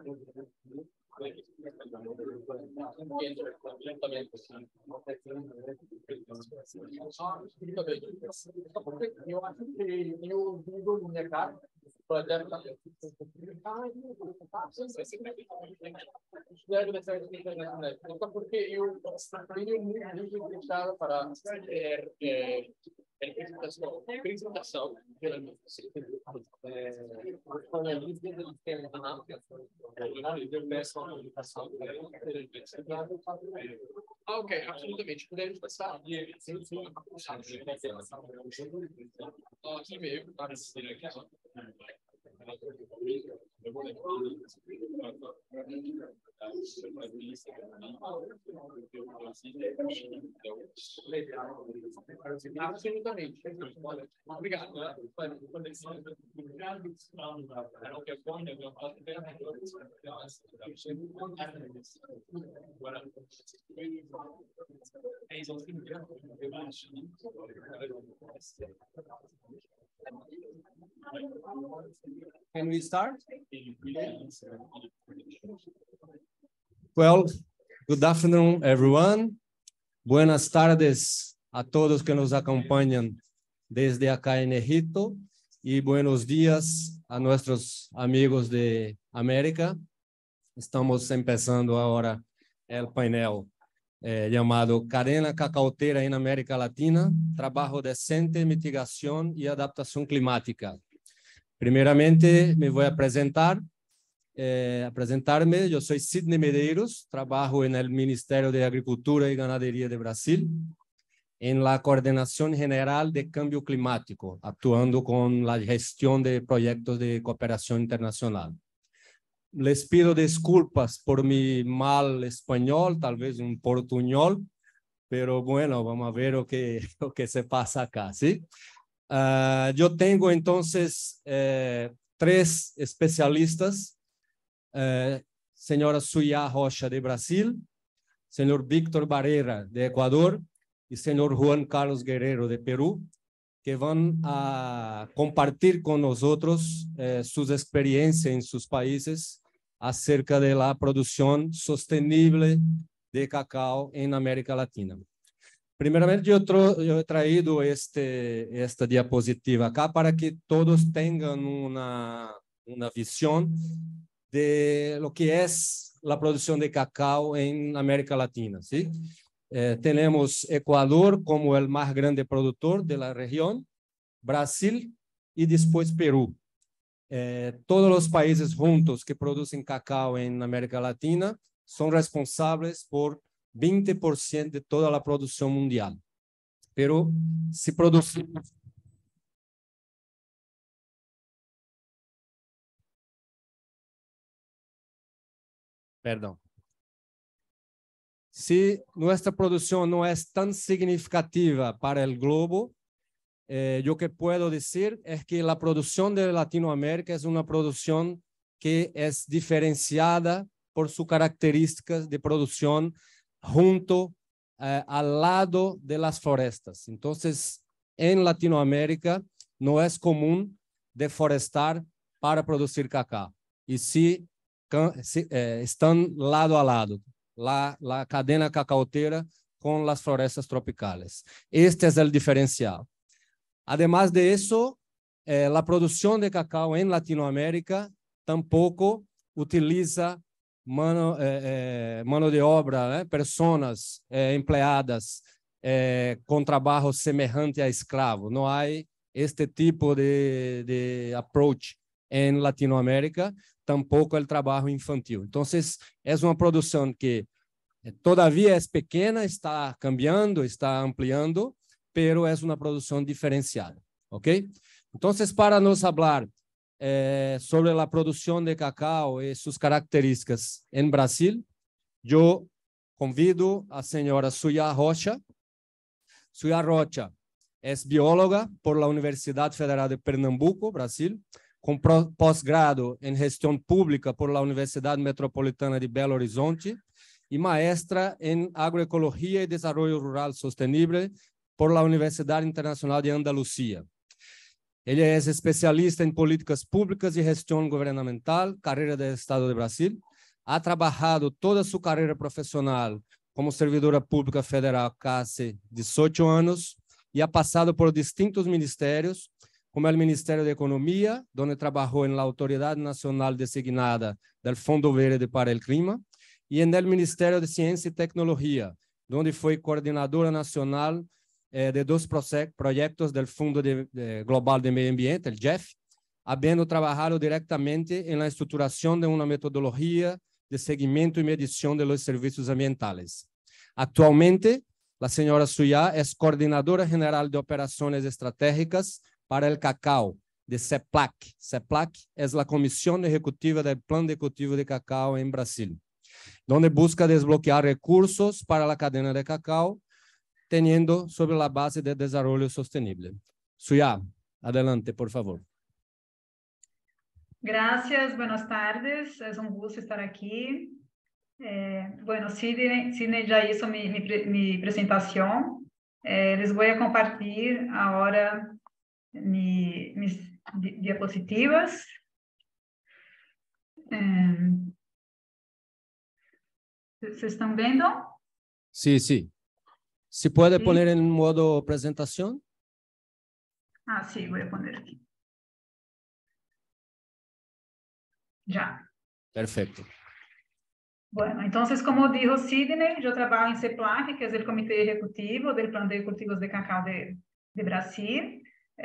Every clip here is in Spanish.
Eu acho que eu vivo no mercado. Porque eu tenho muito deixado para apresentação ok, absolutamente. Podemos passar aqui mesmo. Absolutamente. Obrigado. Can we start? Well, good afternoon, everyone. Buenas tardes a todos que nos acompañan desde acá en Egipto y buenos días a nuestros amigos de América. Estamos empezando ahora el panel llamado Cadena Cacauteira en América Latina, Trabajo Decente, Mitigación y Adaptación Climática. Primeramente, me voy a presentarme. Yo soy Sidney Medeiros, trabajo en el Ministerio de Agricultura y Ganadería de Brasil, en la Coordinación General de Cambio Climático, actuando con la gestión de proyectos de cooperación internacional. Les pido disculpas por mi mal español, tal vez un portuñol, pero bueno, vamos a ver lo que se pasa acá, ¿sí? Yo tengo entonces tres especialistas, señora Suyá Rocha de Brasil, señor Víctor Barrera de Ecuador y señor Juan Carlos Guerrero de Perú, que van a compartir con nosotros sus experiencias en sus países acerca de la producción sostenible de cacao en América Latina. Primeramente, yo he traído esta diapositiva acá para que todos tengan una visión de lo que es la producción de cacao en América Latina, ¿sí? Tenemos Ecuador como el más grande productor de la región, Brasil y después Perú. Todos los países juntos que producen cacao en América Latina son responsables por 20% de toda la producción mundial. Pero si producimos... Perdón. Si nuestra producción no es tan significativa para el globo, yo que puedo decir es que la producción de Latinoamérica es una producción que es diferenciada por sus características de producción junto al lado de las florestas. Entonces, en Latinoamérica no es común deforestar para producir cacao. Y sí, están lado a lado, la cadena cacauteira con las florestas tropicales. Este es el diferencial. Además de eso, la producción de cacao en Latinoamérica tampoco utiliza mano de obra, personas empleadas con trabajo semejante a escravo. No hay este tipo de approach en Latinoamérica, tampoco el trabajo infantil. Entonces, es una producción que todavía es pequeña, está cambiando, está ampliando, pero es una producción diferenciada, ¿ok? Entonces, para nos hablar sobre la producción de cacao y sus características en Brasil, yo convido a señora Suyá Rocha. Suyá Rocha es bióloga por la Universidad Federal de Pernambuco, Brasil, con posgrado en gestión pública por la Universidad Metropolitana de Belo Horizonte y maestra en agroecología y desarrollo rural sostenible por la Universidad Internacional de Andalucía. Ele é especialista em políticas públicas e gestão governamental, carreira do Estado do Brasil. Ha trabalhado toda a sua carreira profissional como servidora pública federal há 18 anos e ha passado por distintos ministérios, como o Ministério da Economia, onde trabalhou na Autoridade Nacional Designada do Fundo Verde para o Clima, e no Ministério de Ciência e Tecnologia, onde foi coordenadora nacional de 2 projetos do Fundo Global de Meio Ambiente, o GEF, havendo trabalhado diretamente na estruturação de uma metodologia de seguimento e medição de los serviços ambientais. Atualmente, a senhora Suyá é coordenadora general de operações estratégicas para o cacau, de CEPLAC. CEPLAC é a Comissão Executiva do Plano Executivo de Cacau em Brasil, onde busca desbloquear recursos para a cadeia de cacau, teniendo sobre a base de desenvolvimento sustentável. Suyá, adelante, por favor. Gracias, buenas tardes, es un gusto estar aquí. Bueno, Sidney ya hizo mi presentación. Les voy a compartir ahora mis diapositivas. ¿Se están viendo? Sí, sí. ¿Se puede poner en modo presentación? Ah, sí, voy a poner aquí. Ya. Perfecto. Bueno, entonces, como dijo Sidney, yo trabajo en CEPLAC, que es el Comité Ejecutivo del Plan de Cultivos de Cacao de Brasil.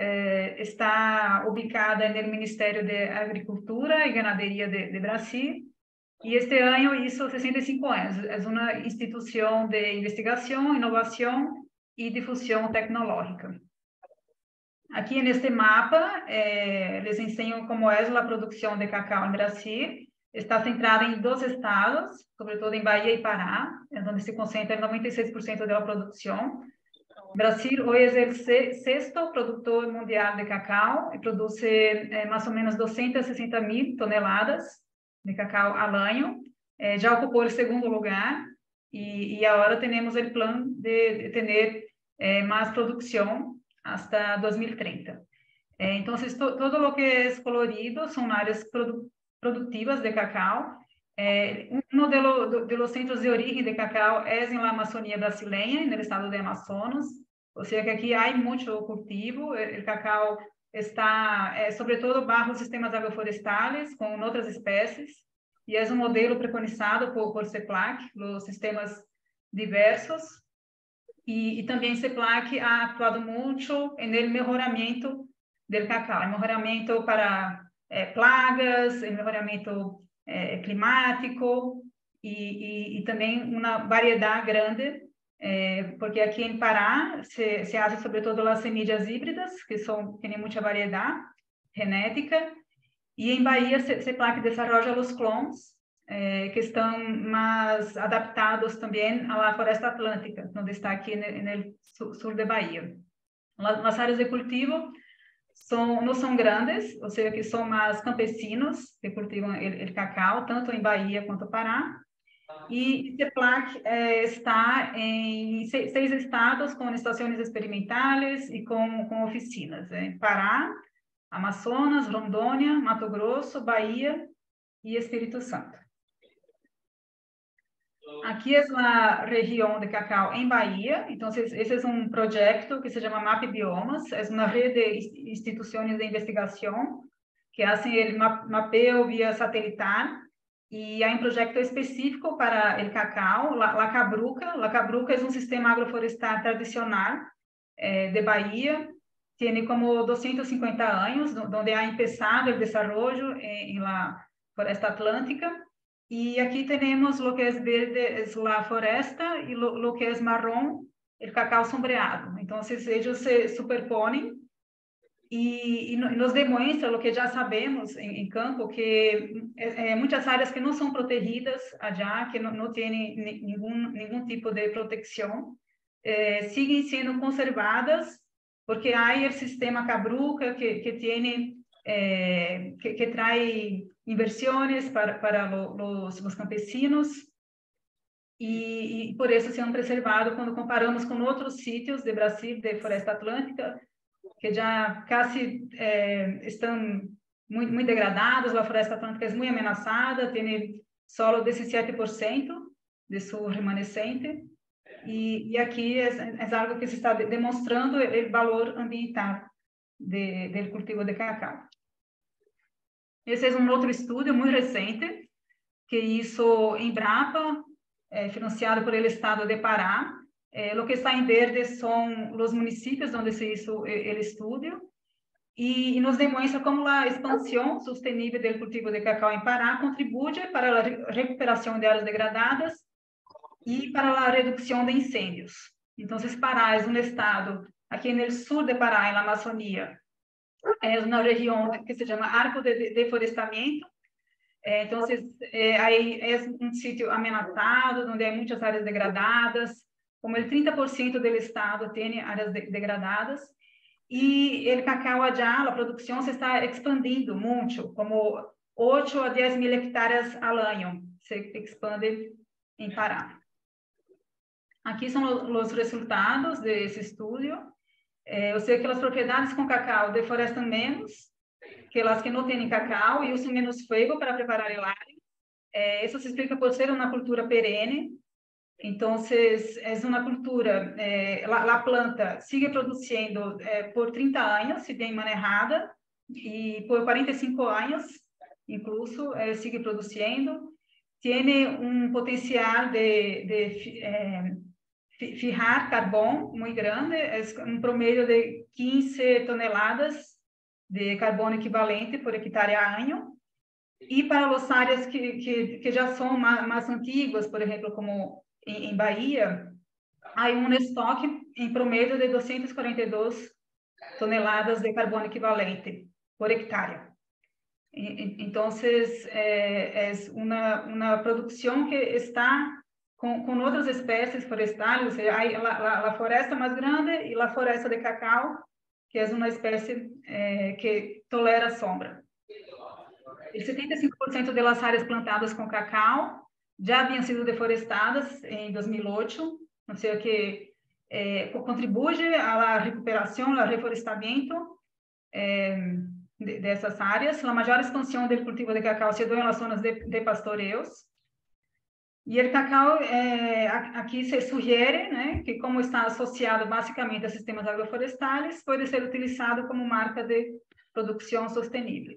Está ubicada en el Ministerio de Agricultura y Ganadería de Brasil. Y este año hizo 65 años. Es una institución de investigación, innovación y difusión tecnológica. Aquí en este mapa, les enseño cómo es la producción de cacao en Brasil. Está centrada en 2 estados, sobre todo en Bahía y Pará, en donde se concentra el 96% de la producción. Brasil hoy es el 6º productor mundial de cacao y produce más o menos 260.000 toneladas de cacao al año. Ya ocupó el 2º lugar y ahora tenemos el plan de tener más producción hasta 2030. Entonces, todo lo que es colorido son áreas productivas de cacao. Uno de los centros de origen de cacao es en la Amazonía brasileña, en el estado de Amazonas. O sea que aquí hay mucho cultivo. El cacao está, sobre todo, bajo sistemas agroflorestales con otras especies. Y es un modelo preconizado por CEPLAC, los sistemas diversos. Y también CEPLAC ha actuado mucho en el mejoramiento del cacao, el mejoramiento para plagas, el mejoramiento climático y también una variedad grande, porque aquí en Pará se hace sobre todo las semillas híbridas, que tienen mucha variedad genética, y en Bahía CEPLAC desarrolla los clones, que están más adaptados también a la foresta atlántica, donde está aquí en el sur de Bahía. Las áreas de cultivo no son grandes, o sea que son más campesinos que cultivan el cacao, tanto en Bahía quanto Pará. Y CEPLAC está en 6 estados con estaciones experimentales y con oficinas. Pará, Amazonas, Rondônia, Mato Grosso, Bahía y Espíritu Santo. Aquí es la región de cacao en Bahía. Entonces, ese es un proyecto que se llama MAP Biomas. Es una red de instituciones de investigación que hacen el mapeo vía satelital. Y hay un proyecto específico para el cacao, la cabruca. La cabruca es un sistema agroflorestal tradicional de Bahía. Tiene como 250 años, donde ha empezado el desarrollo en la foresta atlántica. Y aquí tenemos lo que es verde, es la foresta, y lo que es marrón, el cacao sombreado. Entonces, ellos se superponen y nos demuestra lo que ya sabemos en campo, que muchas áreas que no son protegidas allá, que no tienen ningún tipo de protección, siguen siendo conservadas, porque hay el sistema cabruca que tiene... que trae inversiones para los campesinos y por eso se han preservado cuando comparamos con otros sitios de Brasil, de Floresta Atlântica, que já quase estão muito degradados. A floresta atlântica é muito ameaçada, tem solo 17% de seu remanescente. E aqui é algo que se está demonstrando o valor ambiental do cultivo de cacau. Esse é um outro estudo muito recente que hizo Embrapa, financiado por el Estado de Pará. Lo que está em verde são os municípios onde se hizo o estudo e nos demonstra como a expansão sustentável do cultivo de cacau em Pará contribui para a recuperação de áreas degradadas e para a redução de incêndios. Então, Pará é um estado aqui no sul de Pará, na Amazônia, é uma região que se chama Arco de Deforestamento. Então, aí é um sítio ameaçado, onde há muitas áreas degradadas, como o 30% do estado tem áreas degradadas, e o cacau já, a produção se está expandindo muito, como 8 a 10 mil hectares ao ano se expande em Pará. Aqui são os resultados desse estudo. Eu sei que as propriedades com cacau deflorestam menos que as que não têm cacau e usam menos fogo para preparar el área. Isso se explica por ser uma cultura perene. Então, é uma cultura, a planta sigue produzindo por 30 anos, se bem manejada, e por 45 anos, incluso, sigue produzindo. Tem um potencial de fijar carbono muito grande, é um promedio de 15 toneladas de carbono equivalente por hectare a ano. E para as áreas que já são mais antigas, por exemplo, como em Bahia, há um estoque em promedio de 242 toneladas de carbono equivalente por hectare. Então, é uma produção que está com outras espécies florestais, ou seja, a floresta mais grande e a floresta de cacau, que é uma espécie que tolera sombra. E 75% das áreas plantadas com cacau já haviam sido deflorestadas em 2008, ou seja, que contribui à recuperação, ao reflorestamento dessas áreas. A maior expansão do cultivo de cacau se deu nas zonas de pastoreos. E o cacau, aqui se sugere, né, que como está associado basicamente a sistemas agroflorestais, pode ser utilizado como marca de produção sustentável.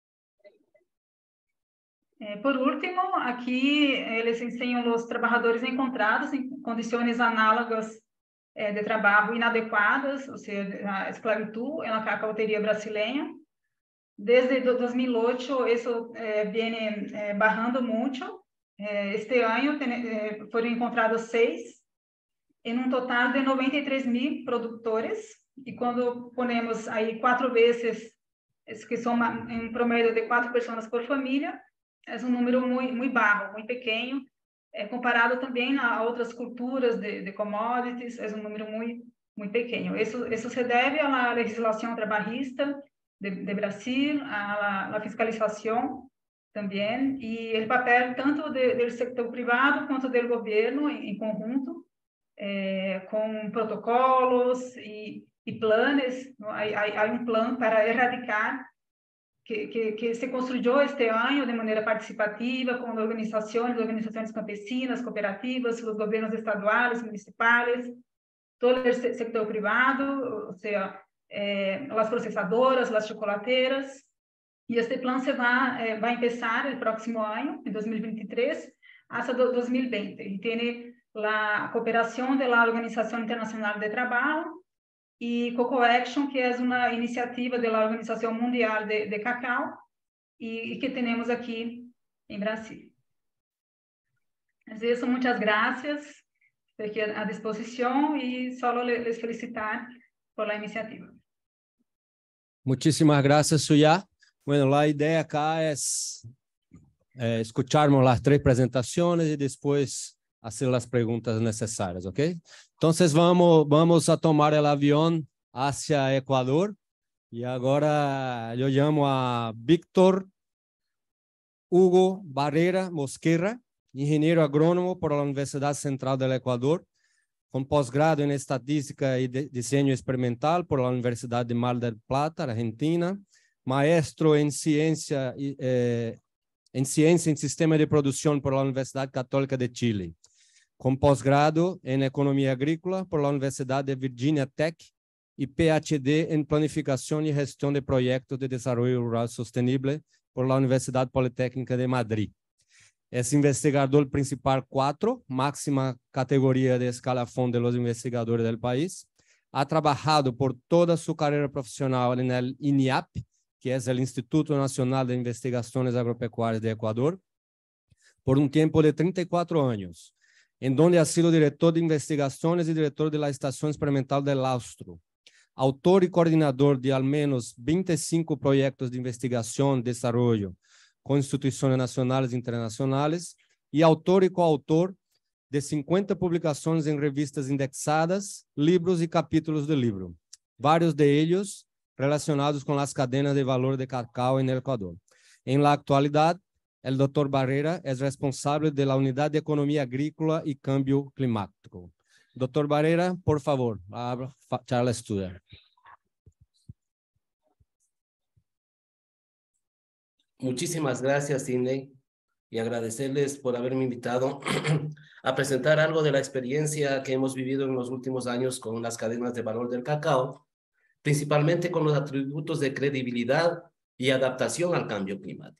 Por último, aqui eles ensinam os trabalhadores encontrados em condições análogas de trabalho inadequadas, ou seja, a esclavitud na cacauteria brasileira. Desde 2008, isso vem barrando muito. Este ano foram encontrados 6, em um total de 93 mil produtores, e quando ponemos aí 4 vezes, que são em promédio de 4 pessoas por família, é um número muito baixo, muito pequeno, comparado também a outras culturas de commodities, é um número muito pequeno. Isso se deve à legislação trabalhista de Brasil, à fiscalização também, e o papel tanto do setor privado quanto do governo em conjunto, com protocolos e planos. Há um plano para erradicar que se construyó este año de manera participativa con organizaciones campesinas, cooperativas, los gobiernos estaduales, municipales, todo el sector privado, o sea, las procesadoras, las chocolateras. Y este plan va a empezar el próximo año, en 2023, hasta 2020. Y tiene la cooperación de la Organización Internacional de Trabajo e Coco-Action, que é uma iniciativa da Organização Mundial de Cacau e que temos aqui em Brasil. Mas isso, muitas graças, estou aqui à disposição e só les felicitar por la iniciativa. Muchísimas gracias, Suyá. Bueno, la idea acá es escucharmos las 3 presentaciones y después hacer las preguntas necesarias, ¿ok? Entonces vamos a tomar el avión hacia Ecuador y ahora yo llamo a Víctor Hugo Barrera Mosquera, ingeniero agrónomo por la Universidad Central del Ecuador. con posgrado en Estadística y Diseño Experimental por la Universidad de Mar del Plata, Argentina, maestro en Ciencia en Sistema de Producción por la Universidad Católica de Chile, con posgrado en Economía Agrícola por la Universidad de Virginia Tech y PhD en Planificación y Gestión de Proyectos de Desarrollo Rural Sostenible por la Universidad Politécnica de Madrid. Es investigador principal 4, máxima categoría de escalafón de los investigadores del país. Ha trabajado por toda su carrera profesional en el INIAP, que es el Instituto Nacional de Investigaciones Agropecuarias de Ecuador, por un tiempo de 34 años, en donde ha sido director de investigaciones y director de la Estación Experimental del Austro. Autor y coordinador de al menos 25 proyectos de investigación, desarrollo, con instituciones nacionales e internacionales, y autor y coautor de 50 publicaciones en revistas indexadas, libros y capítulos de libro, varios de ellos relacionados con las cadenas de valor de cacao en el Ecuador. En la actualidad, el Dr. Barrera es responsable de la Unidad de Economía Agrícola y Cambio Climático. Dr. Barrera, por favor, abra charla estudia. Muchísimas gracias, Sidney, y agradecerles por haberme invitado a presentar algo de la experiencia que hemos vivido en los últimos años con las cadenas de valor del cacao, principalmente con los atributos de credibilidad y adaptación al cambio climático.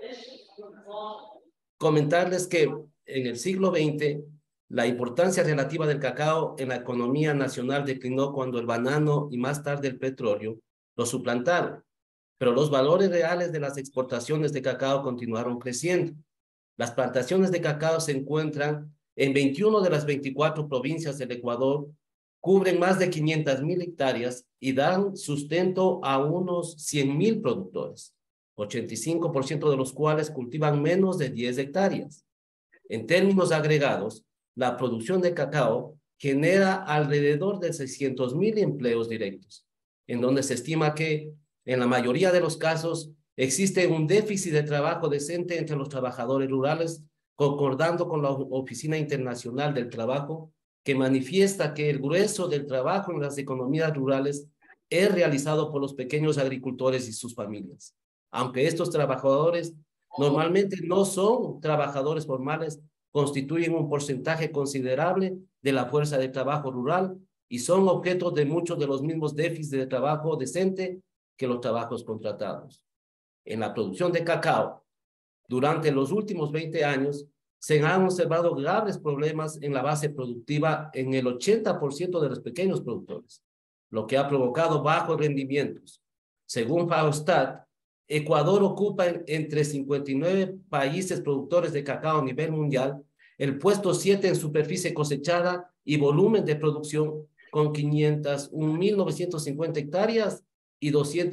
Comentarles que en el siglo XX, la importancia relativa del cacao en la economía nacional declinó cuando el banano y más tarde el petróleo lo suplantaron, pero los valores reales de las exportaciones de cacao continuaron creciendo. Las plantaciones de cacao se encuentran en 21 de las 24 provincias del Ecuador, cubren más de 500,000 hectáreas y dan sustento a unos 100,000 productores, 85% de los cuales cultivan menos de 10 hectáreas. En términos agregados, la producción de cacao genera alrededor de 600,000 empleos directos, en donde se estima que, en la mayoría de los casos, existe un déficit de trabajo decente entre los trabajadores rurales, concordando con la Oficina Internacional del Trabajo, que manifiesta que el grueso del trabajo en las economías rurales es realizado por los pequeños agricultores y sus familias. Aunque estos trabajadores normalmente no son trabajadores formales, constituyen un porcentaje considerable de la fuerza de trabajo rural y son objeto de muchos de los mismos déficits de trabajo decente que los trabajos contratados. En la producción de cacao, durante los últimos 20 años, se han observado graves problemas en la base productiva en el 80% de los pequeños productores, lo que ha provocado bajos rendimientos. Según FAO-Stat, Ecuador ocupa entre 59 países productores de cacao a nivel mundial el puesto 7 en superficie cosechada y volumen de producción, con 501,950 hectáreas y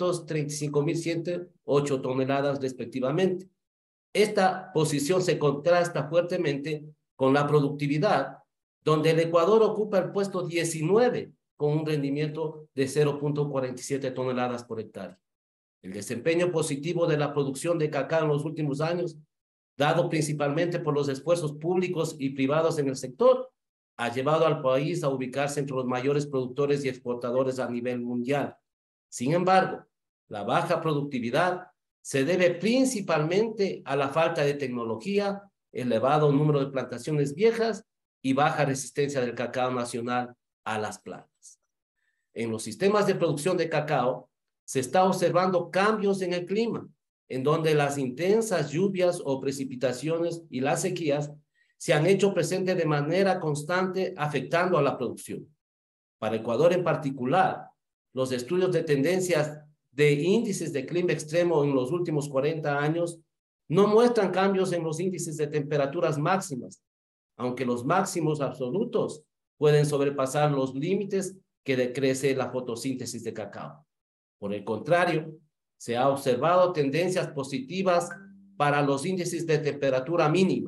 235,108 toneladas respectivamente. Esta posición se contrasta fuertemente con la productividad, donde el Ecuador ocupa el puesto 19 con un rendimiento de 0,47 toneladas por hectárea. El desempeño positivo de la producción de cacao en los últimos años, dado principalmente por los esfuerzos públicos y privados en el sector, ha llevado al país a ubicarse entre los mayores productores y exportadores a nivel mundial. Sin embargo, la baja productividad se debe principalmente a la falta de tecnología, elevado número de plantaciones viejas y baja resistencia del cacao nacional a las plagas. En los sistemas de producción de cacao se está observando cambios en el clima, en donde las intensas lluvias o precipitaciones y las sequías se han hecho presentes de manera constante, afectando a la producción. Para Ecuador en particular, los estudios de tendencias de índices de clima extremo en los últimos 40 años no muestran cambios en los índices de temperaturas máximas, aunque los máximos absolutos pueden sobrepasar los límites que decrece la fotosíntesis de cacao. Por el contrario, se ha observado tendencias positivas para los índices de temperatura mínima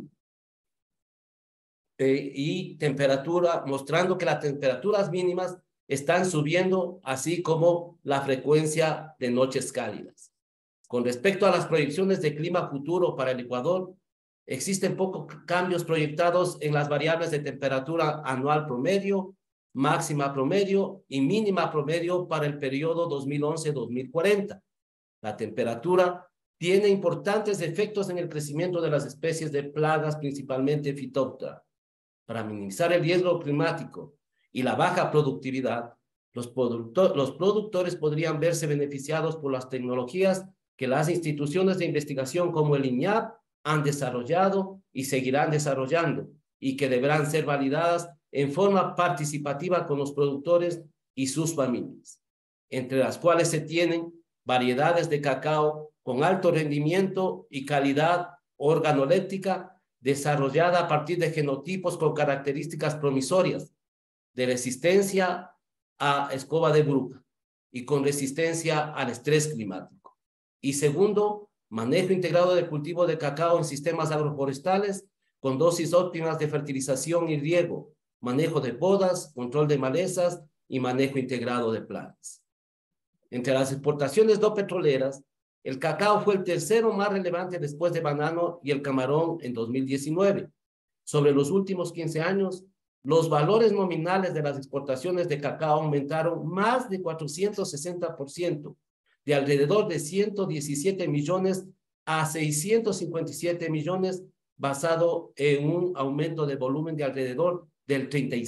y temperatura, mostrando que las temperaturas mínimas están subiendo, así como la frecuencia de noches cálidas. Con respecto a las proyecciones de clima futuro para el Ecuador, Existen pocos cambios proyectados en las variables de temperatura anual promedio, máxima promedio y mínima promedio para el periodo 2011-2040. La temperatura tiene importantes efectos en el crecimiento de las especies de plagas, principalmente fitópteras. Para minimizar el riesgo climático y la baja productividad, los productores podrían verse beneficiados por las tecnologías que las instituciones de investigación como el INIAP han desarrollado y seguirán desarrollando, y que deberán ser validadas en forma participativa con los productores y sus familias, entre las cuales se tienen variedades de cacao con alto rendimiento y calidad organoléptica desarrollada a partir de genotipos con características promisorias de resistencia a escoba de bruja y con resistencia al estrés climático. Y segundo, manejo integrado de cultivo de cacao en sistemas agroforestales con dosis óptimas de fertilización y riego, manejo de podas, control de malezas y manejo integrado de plagas. Entre las exportaciones no petroleras, el cacao fue el tercero más relevante después de banano y el camarón en 2019. Sobre los últimos 15 años, los valores nominales de las exportaciones de cacao aumentaron más de 460%, de alrededor de 117 millones a 657 millones, basado en un aumento de volumen de alrededor del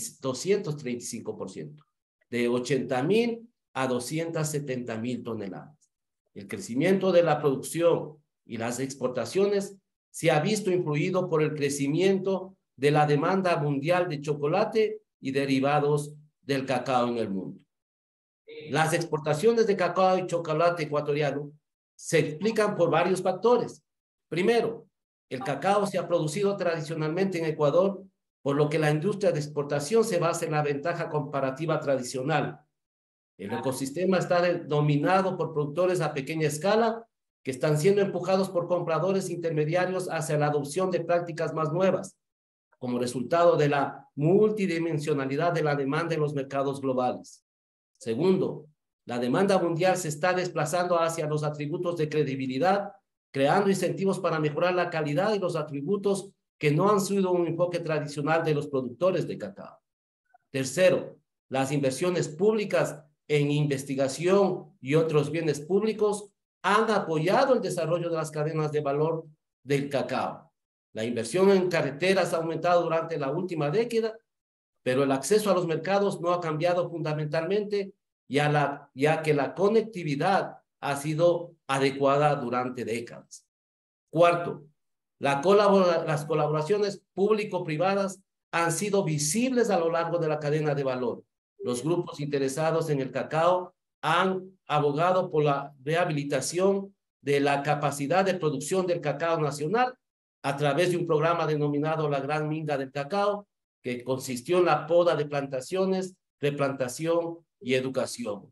235%, de 80,000 a 270,000 toneladas. El crecimiento de la producción y las exportaciones se ha visto influido por el crecimiento de la demanda mundial de chocolate y derivados del cacao en el mundo. Las exportaciones de cacao y chocolate ecuatoriano se explican por varios factores. Primero, el cacao se ha producido tradicionalmente en Ecuador, por lo que la industria de exportación se basa en la ventaja comparativa tradicional. El ecosistema está dominado por productores a pequeña escala que están siendo empujados por compradores intermediarios hacia la adopción de prácticas más nuevas, como resultado de la multidimensionalidad de la demanda en los mercados globales. Segundo, la demanda mundial se está desplazando hacia los atributos de credibilidad, creando incentivos para mejorar la calidad y los atributos que no han sido un enfoque tradicional de los productores de cacao. Tercero, las inversiones públicas en investigación y otros bienes públicos han apoyado el desarrollo de las cadenas de valor del cacao. La inversión en carreteras ha aumentado durante la última década, pero el acceso a los mercados no ha cambiado fundamentalmente, ya que la conectividad ha sido adecuada durante décadas. Cuarto, las colaboraciones público-privadas han sido visibles a lo largo de la cadena de valor. Los grupos interesados en el cacao han abogado por la rehabilitación de la capacidad de producción del cacao nacional a través de un programa denominado la Gran Minga del Cacao, que consistió en la poda de plantaciones, replantación y educación.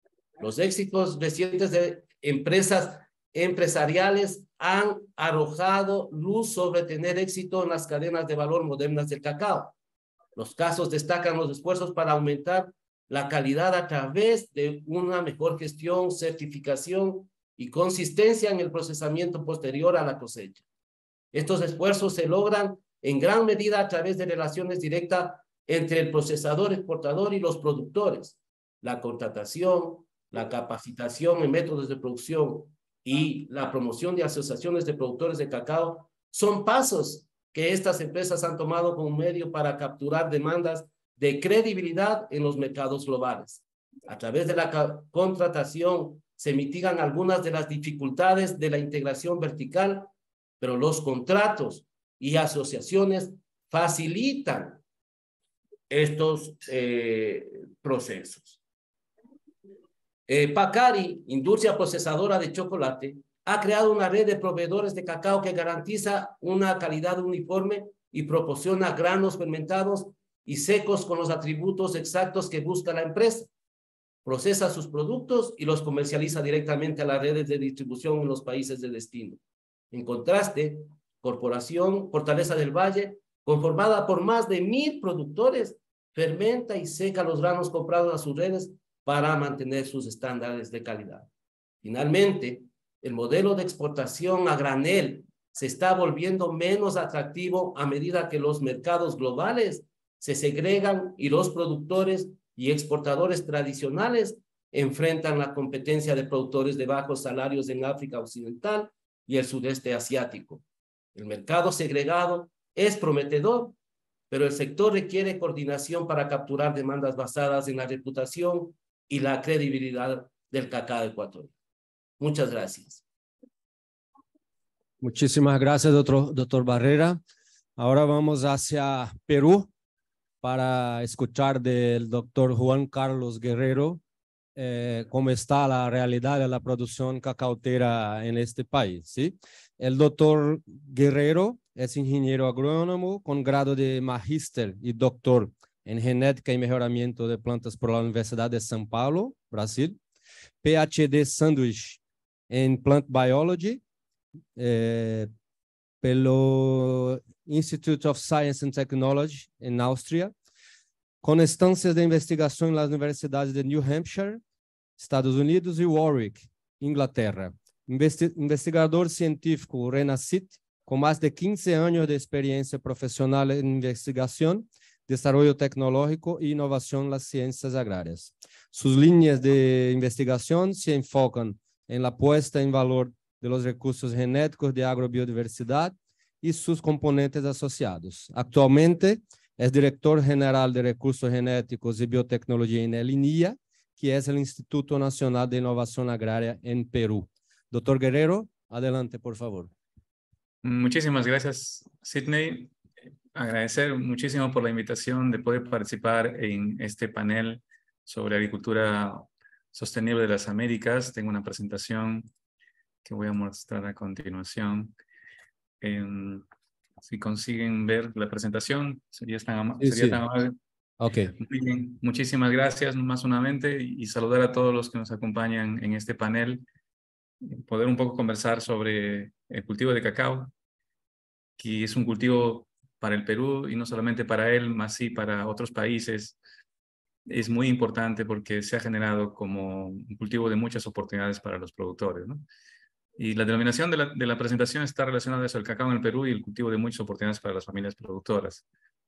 Los éxitos recientes de empresas empresariales han arrojado luz sobre tener éxito en las cadenas de valor modernas del cacao. Los casos destacan los esfuerzos para aumentar la calidad a través de una mejor gestión, certificación y consistencia en el procesamiento posterior a la cosecha. Estos esfuerzos se logran en gran medida a través de relaciones directas entre el procesador, exportador y los productores. La contratación, la capacitación en métodos de producción y la promoción de asociaciones de productores de cacao son pasos que estas empresas han tomado como medio para capturar demandas de credibilidad en los mercados globales. A través de la contratación se mitigan algunas de las dificultades de la integración vertical, pero los contratos y asociaciones facilitan estos procesos. Pacari, industria procesadora de chocolate, ha creado una red de proveedores de cacao que garantiza una calidad uniforme y proporciona granos fermentados y secos con los atributos exactos que busca la empresa. Procesa sus productos y los comercializa directamente a las redes de distribución en los países de destino. En contraste, Corporación Fortaleza del Valle, conformada por más de 1,000 productores, fermenta y seca los granos comprados a sus redes para mantener sus estándares de calidad. Finalmente, el modelo de exportación a granel se está volviendo menos atractivo a medida que los mercados globales se segregan y los productores y exportadores tradicionales enfrentan la competencia de productores de bajos salarios en África Occidental y el sudeste asiático. El mercado segregado es prometedor, pero el sector requiere coordinación para capturar demandas basadas en la reputación y la credibilidad del cacao ecuatoriano. Muchas gracias. Muchísimas gracias, doctor Barrera. Ahora vamos hacia Perú para escuchar del doctor Juan Carlos Guerrero cómo está la realidad de la producción cacautera en este país, ¿sí? El doctor Guerrero es ingeniero agrónomo con grado de magíster y doctor en genética y mejoramiento de plantas por la Universidad de São Paulo, Brasil, PhD Sandwich en Plant Biology, pelo Institute of Science and Technology en Austria, con estancias de investigación en las universidades de New Hampshire, Estados Unidos, y Warwick, Inglaterra. Investigador científico RENACIT, con más de 15 años de experiencia profesional en investigación, desarrollo tecnológico e innovación en las ciencias agrarias. Sus líneas de investigación se enfocan en la puesta en valor de los recursos genéticos de agrobiodiversidad y sus componentes asociados. Actualmente es director general de Recursos Genéticos y Biotecnología en el INIA, que es el Instituto Nacional de Innovación Agraria en Perú. Doctor Guerrero, adelante, por favor. Muchísimas gracias, Sidney. Agradecer muchísimo por la invitación de poder participar en este panel sobre agricultura sostenible de las Américas. Tengo una presentación que voy a mostrar a continuación. Si consiguen ver la presentación, sería tan amable. Ok. Muy bien, muchísimas gracias más nuevamente y saludar a todos los que nos acompañan en este panel. Poder un poco conversar sobre el cultivo de cacao, que es un cultivo para el Perú y no solamente para él, más sí para otros países. Es muy importante porque se ha generado como un cultivo de muchas oportunidades para los productores, ¿no? Y la denominación de la presentación está relacionada a eso, el cacao en el Perú y el cultivo de muchas oportunidades para las familias productoras.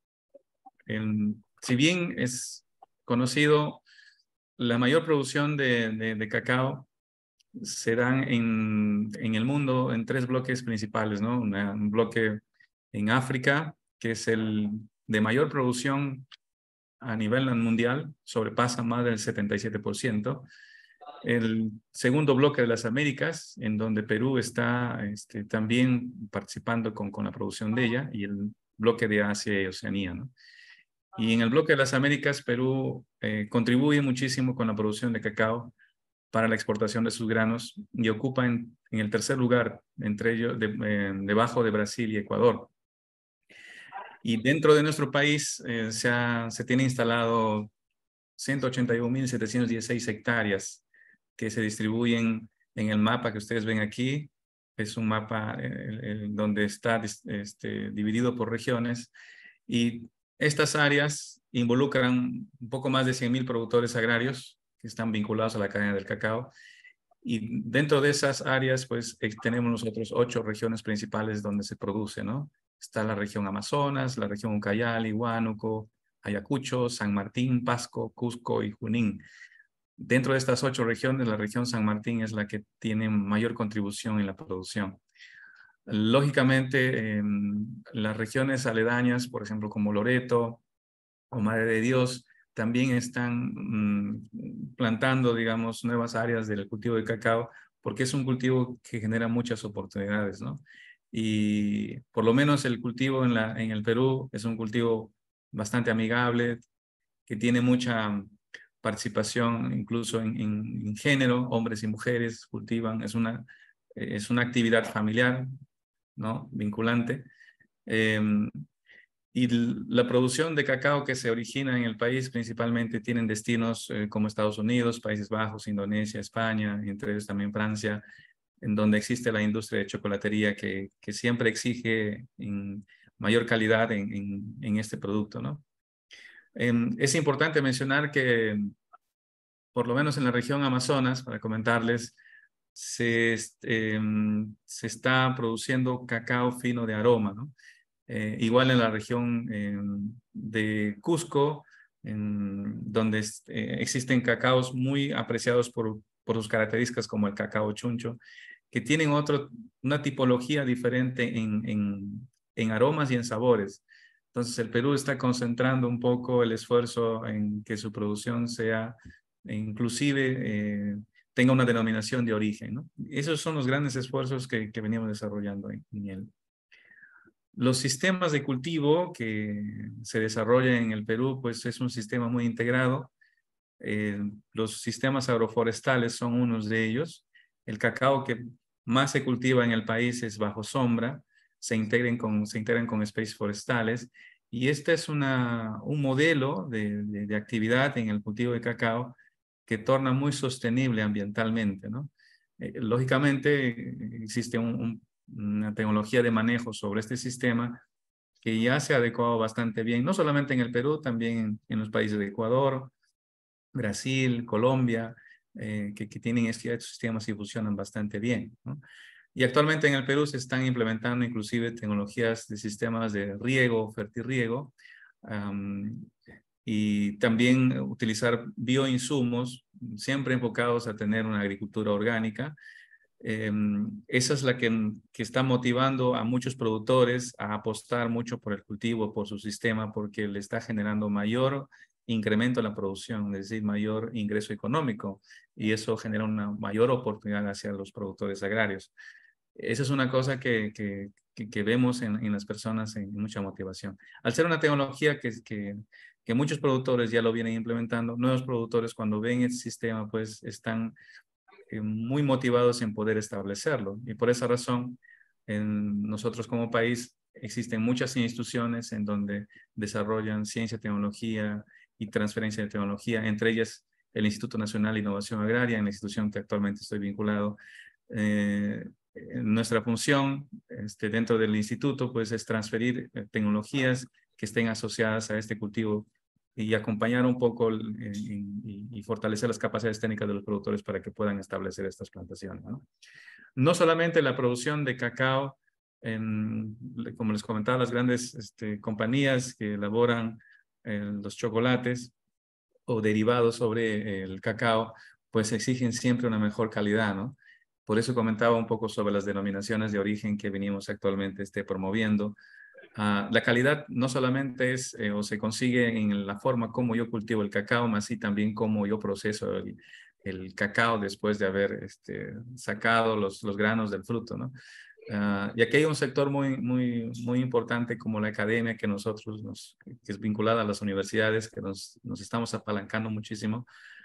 Si bien es conocido, la mayor producción de cacao se dan en el mundo en 3 bloques principales, ¿no? Un bloque en África, que es el de mayor producción a nivel mundial, sobrepasa más del 77%. El segundo bloque de las Américas, en donde Perú está también participando con la producción de ella, y el bloque de Asia y Oceanía, ¿no? Y en el bloque de las Américas, Perú contribuye muchísimo con la producción de cacao para la exportación de sus granos y ocupa en el tercer lugar, entre ellos debajo de Brasil y Ecuador. Y dentro de nuestro país se tiene instalado 181.716 hectáreas que se distribuyen en el mapa que ustedes ven aquí. Es un mapa donde está dividido por regiones, y estas áreas involucran un poco más de 100.000 productores agrarios que están vinculados a la cadena del cacao. Y dentro de esas áreas, pues tenemos nosotros 8 regiones principales donde se produce, ¿no? Está la región Amazonas, la región Ucayali, Huánuco, Ayacucho, San Martín, Pasco, Cusco y Junín. Dentro de estas 8 regiones, la región San Martín es la que tiene mayor contribución en la producción. Lógicamente, las regiones aledañas, por ejemplo, como Loreto o Madre de Dios, también están plantando, digamos, nuevas áreas del cultivo de cacao, porque es un cultivo que genera muchas oportunidades, ¿no? Y por lo menos el cultivo en el Perú es un cultivo bastante amigable, que tiene mucha participación incluso en género, hombres y mujeres cultivan, es una actividad familiar, ¿no? Vinculante. Y la producción de cacao que se origina en el país principalmente tienen destinos como Estados Unidos, Países Bajos, Indonesia, España, entre ellos también Francia, en donde existe la industria de chocolatería que siempre exige mayor calidad en este producto, ¿no? Es importante mencionar que, por lo menos en la región Amazonas, para comentarles, se está produciendo cacao fino de aroma, ¿no? Igual en la región de Cusco, donde existen cacaos muy apreciados por sus características como el cacao chuncho, que tienen una tipología diferente en aromas y en sabores. Entonces el Perú está concentrando un poco el esfuerzo en que su producción sea inclusive tenga una denominación de origen, ¿no? Esos son los grandes esfuerzos que venimos desarrollando en él. Los sistemas de cultivo que se desarrollan en el Perú, pues es un sistema muy integrado. Los sistemas agroforestales son unos de ellos. El cacao que más se cultiva en el país es bajo sombra, se integran con especies forestales, y este es un modelo de actividad en el cultivo de cacao que torna muy sostenible ambientalmente, ¿no? Lógicamente existe una tecnología de manejo sobre este sistema que ya se ha adecuado bastante bien, no solamente en el Perú, también en los países de Ecuador, Brasil, Colombia, que tienen estos sistemas y funcionan bastante bien, ¿no? Y actualmente en el Perú se están implementando inclusive tecnologías de sistemas de riego, fertirriego, y también utilizar bioinsumos, siempre enfocados a tener una agricultura orgánica. Esa es la que está motivando a muchos productores a apostar mucho por el cultivo, por su sistema, porque le está generando mayor incremento en la producción, es decir, mayor ingreso económico, y eso genera una mayor oportunidad hacia los productores agrarios. Esa es una cosa que vemos en las personas en mucha motivación. Al ser una tecnología que muchos productores ya lo vienen implementando, nuevos productores cuando ven el sistema pues están muy motivados en poder establecerlo. Y por esa razón, nosotros como país existen muchas instituciones en donde desarrollan ciencia, tecnología y transferencia de tecnología, entre ellas el Instituto Nacional de Innovación Agraria, en la institución que actualmente estoy vinculado. Nuestra función dentro del instituto pues es transferir tecnologías que estén asociadas a este cultivo y acompañar un poco y fortalecer las capacidades técnicas de los productores para que puedan establecer estas plantaciones, ¿no? No solamente la producción de cacao, como les comentaba, las grandes compañías que elaboran los chocolates o derivados sobre el cacao, pues exigen siempre una mejor calidad, ¿no? Por eso comentaba un poco sobre las denominaciones de origen que venimos actualmente promoviendo. La calidad no solamente es o se consigue en la forma como yo cultivo el cacao, más sí también como yo proceso el cacao después de haber sacado los granos del fruto, ¿no? Y aquí hay un sector muy importante como la academia que que es vinculada a las universidades, que nos estamos apalancando muchísimo,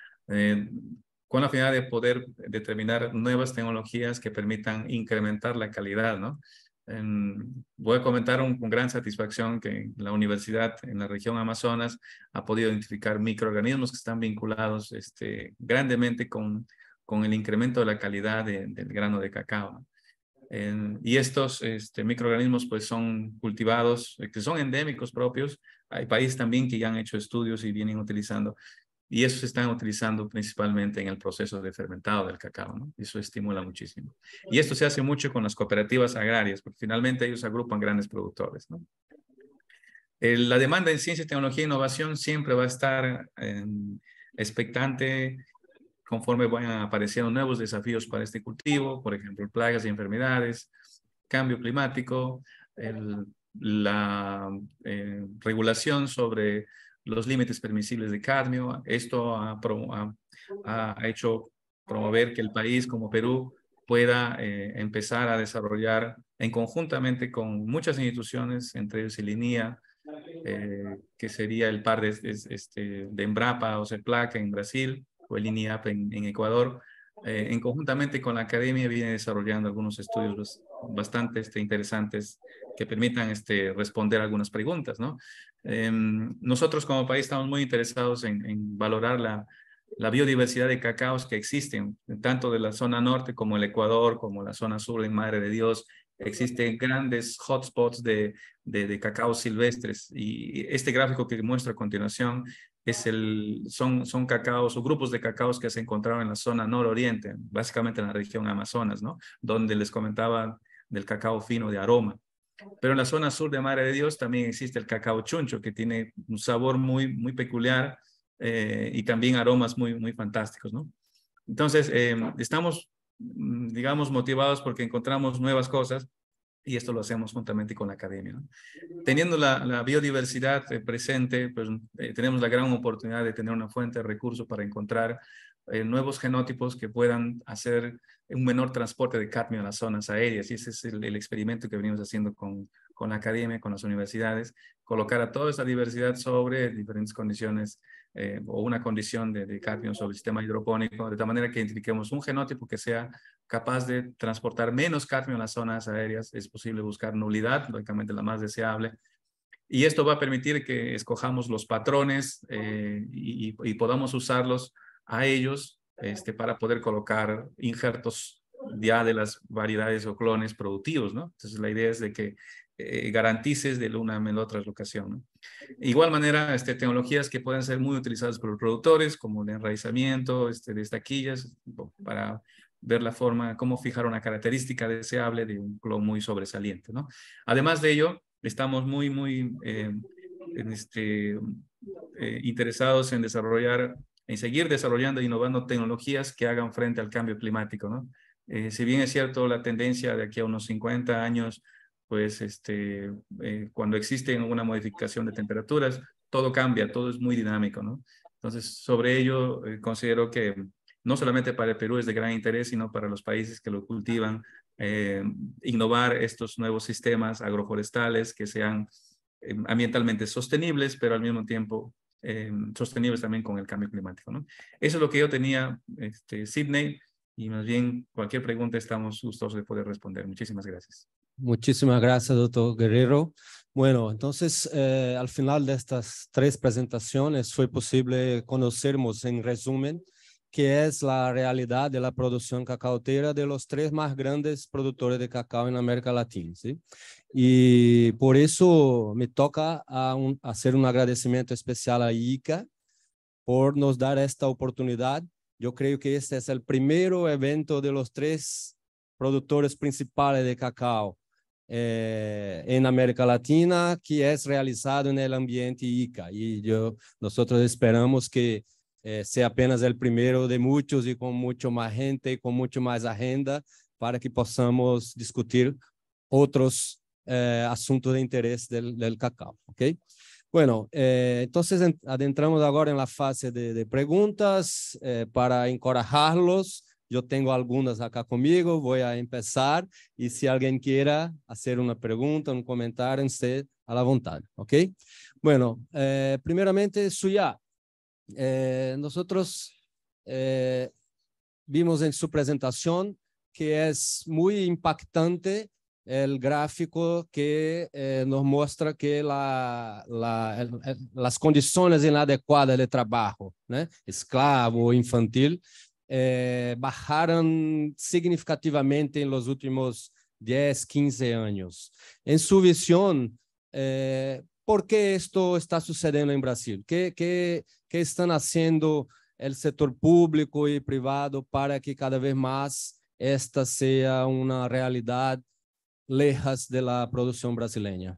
con la finalidad de poder determinar nuevas tecnologías que permitan incrementar la calidad, ¿no? Voy a comentar con gran satisfacción que la universidad en la región Amazonas ha podido identificar microorganismos que están vinculados grandemente con el incremento de la calidad del grano de cacao. Y estos microorganismos pues son cultivados, que son endémicos propios. Hay países también que ya han hecho estudios y vienen utilizando. Y eso se están utilizando principalmente en el proceso de fermentado del cacao, ¿no? Eso estimula muchísimo. Y esto se hace mucho con las cooperativas agrarias, porque finalmente ellos agrupan grandes productores, ¿no? La demanda en ciencia, tecnología e innovación siempre va a estar expectante conforme vayan apareciendo nuevos desafíos para este cultivo, por ejemplo, plagas y enfermedades, cambio climático, la regulación sobre los límites permisibles de cadmio. Esto ha hecho promover que el país como Perú pueda empezar a desarrollar conjuntamente con muchas instituciones, entre ellos el INIA, que sería el par de Embrapa o CEPLAC en Brasil, o el INIAP en Ecuador, conjuntamente con la academia viene desarrollando algunos estudios bastante interesantes que permitan responder algunas preguntas, ¿no? Nosotros como país estamos muy interesados en valorar la biodiversidad de cacaos que existen, tanto de la zona norte como el Ecuador, como la zona sur en Madre de Dios. Existen grandes hotspots de cacao silvestres, y este gráfico que muestro a continuación son cacaos o grupos de cacaos que se encontraron en la zona nororiente, básicamente en la región Amazonas, ¿no? Donde les comentaba del cacao fino de aroma. Pero en la zona sur de Madre de Dios también existe el cacao chuncho, que tiene un sabor muy peculiar y también aromas muy fantásticos, ¿no? Entonces, estamos, digamos, motivados porque encontramos nuevas cosas y esto lo hacemos juntamente con la academia, ¿no? Teniendo la biodiversidad presente, pues tenemos la gran oportunidad de tener una fuente de recursos para encontrar nuevos genotipos que puedan hacer un menor transporte de cadmio en las zonas aéreas. Y ese es el experimento que venimos haciendo con la academia, con las universidades, colocar a toda esa diversidad sobre diferentes condiciones o una condición de cadmio sobre el sistema hidropónico, de tal manera que identifiquemos un genótipo que sea capaz de transportar menos cadmio en las zonas aéreas. Es posible buscar nulidad, lógicamente la más deseable. Y esto va a permitir que escojamos los patrones y podamos usarlos a ellos para poder colocar injertos ya de las variedades o clones productivos, ¿no? Entonces la idea es de que garantices de una a la otra locación, ¿no? De igual manera, tecnologías que pueden ser muy utilizadas por los productores, como el enraizamiento de estaquillas, para ver la forma, cómo fijar una característica deseable de un clon muy sobresaliente, ¿no? Además de ello, estamos muy interesados en seguir desarrollando e innovando tecnologías que hagan frente al cambio climático, ¿no? Si bien es cierto la tendencia de aquí a unos 50 años, pues cuando existe una modificación de temperaturas, todo cambia, todo es muy dinámico, ¿no? Entonces, sobre ello, considero que no solamente para el Perú es de gran interés, sino para los países que lo cultivan, innovar estos nuevos sistemas agroforestales que sean ambientalmente sostenibles, pero al mismo tiempo sostenibles también con el cambio climático, ¿no? Eso es lo que yo tenía, Sidney, y más bien cualquier pregunta estamos gustosos de poder responder. Muchísimas gracias. Muchísimas gracias, doctor Guerrero. Bueno, entonces, al final de estas 3 presentaciones fue posible conocermos en resumen qué es la realidad de la producción cacautera de los 3 más grandes productores de cacao en América Latina, ¿sí? Y por eso me toca hacer un agradecimiento especial a ICA por nos dar esta oportunidad. Yo creo que este es el primero evento de los 3 productores principales de cacao en América Latina que es realizado en el ambiente ICA. Y nosotros esperamos que sea apenas el primero de muchos y con mucho más gente y con mucho más agenda para que possamos discutir otros asuntos de interés del cacao, ¿ok? Bueno, entonces adentramos ahora en la fase de preguntas para encorajarlos. Yo tengo algunas acá conmigo, voy a empezar y si alguien quiera hacer una pregunta, un comentario, esté a la voluntad, ¿ok? Bueno, primeramente, Suya, nosotros vimos en su presentación que es muy impactante el gráfico que nos muestra que las condiciones inadecuadas de trabajo, ¿no? Esclavo, infantil, bajaron significativamente en los últimos 10, 15 años. En su visión, ¿por qué esto está sucediendo en Brasil? ¿Qué están haciendo el sector público y privado para que cada vez más esta sea una realidad lejos de la producción brasileña?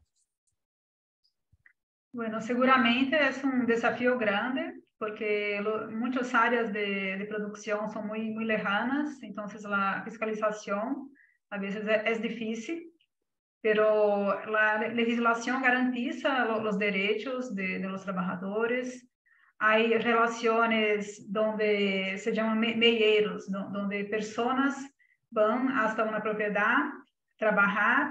Bueno, seguramente es un desafío grande porque muchas áreas de producción son muy lejanas, entonces la fiscalización a veces es difícil, pero la legislación garantiza los derechos de los trabajadores. Hay relaciones donde se llaman meieros, donde personas van hasta una propiedad, trabajar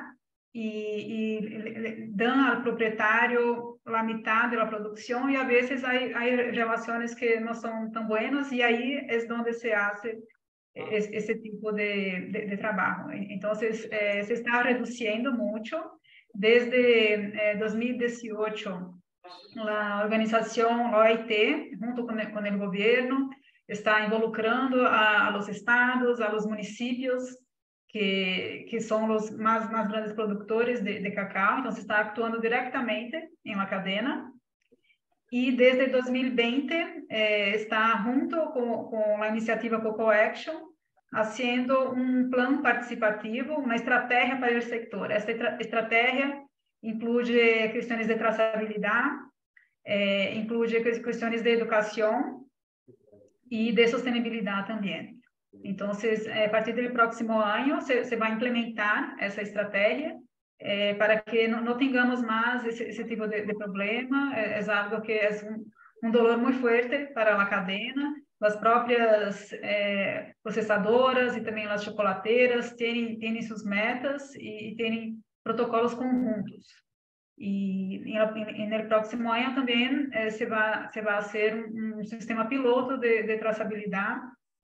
y dan al propietario la mitad de la producción y a veces hay relaciones que no son tan buenas y ahí es donde se hace ese tipo de trabajo. Entonces, se está reduciendo mucho. Desde 2018, la organización OIT, junto con el gobierno, está involucrando a los estados, a los municipios, que son los más grandes productores de cacao, entonces está actuando directamente en la cadena. y desde 2020 está junto con la iniciativa Cocoa Action haciendo un plan participativo, una estrategia para el sector. Esta estrategia incluye cuestiones de trazabilidad, incluye cuestiones de educación y de sostenibilidad también. Entonces, a partir del próximo año se va a implementar esa estrategia para que no tengamos más ese tipo de problema. Es algo que es un dolor muy fuerte para la cadena. Las propias procesadoras y también las chocolateras tienen sus metas y tienen protocolos conjuntos. Y en el próximo año también se va a hacer un sistema piloto de trazabilidad